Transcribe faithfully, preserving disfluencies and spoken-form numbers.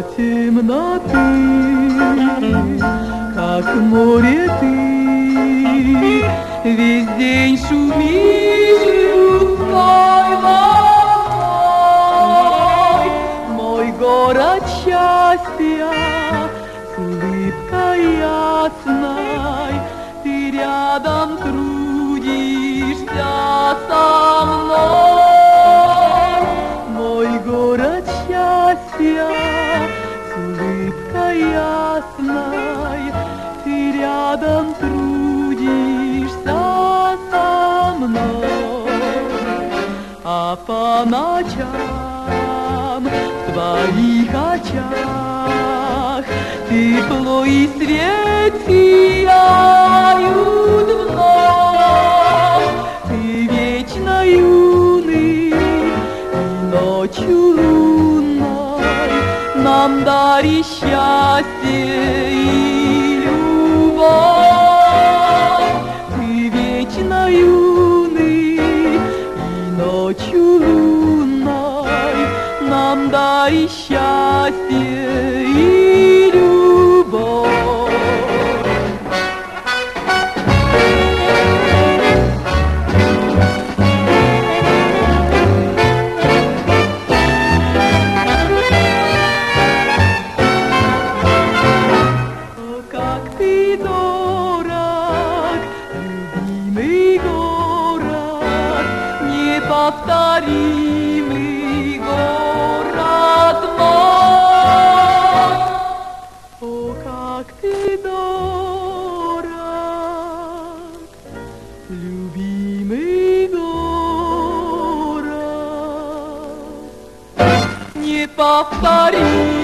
до темноты, как море ты, весь день шумишь людской волной. Мой город счастья с улыбкой ясной, ты рядом трудишься со мной. Мой город счастья с улыбкой ясной, ты рядом трудишься со мной. А по ночам в твоих очах тепло и свет сияют вновь. Ты вечно юный и ночью лунной нам даришь счастье и любовь. Ты вечно юный и ночью лунной нам даришь счастье и любовь. Как ты дорог, любимый город, неповторимый город мой. О, как ты дорог, любимый город, неповторимый.